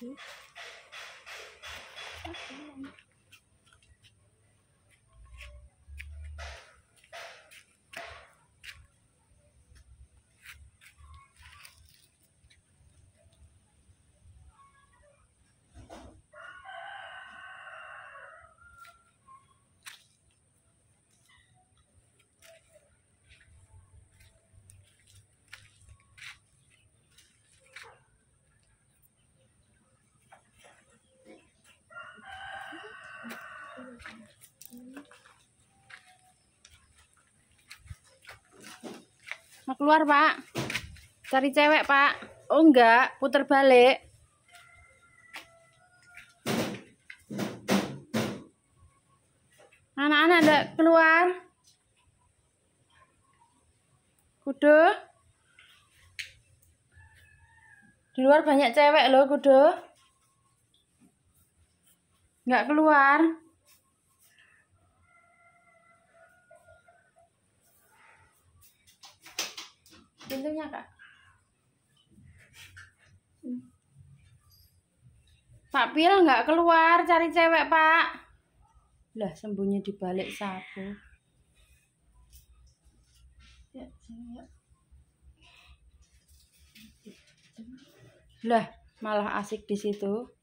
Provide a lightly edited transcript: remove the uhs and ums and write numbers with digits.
Mau keluar, Pak? Cari cewek, Pak? Oh enggak, putar balik. Anak-anak enggak keluar. Kudu. Di luar banyak cewek loh, Kudu. Enggak keluar. Pintunya, Kak. Pak Pil nggak keluar, cari cewek, Pak. Lah, sembunyi di balik sapu. Ya, ya. Lah, malah asik di situ.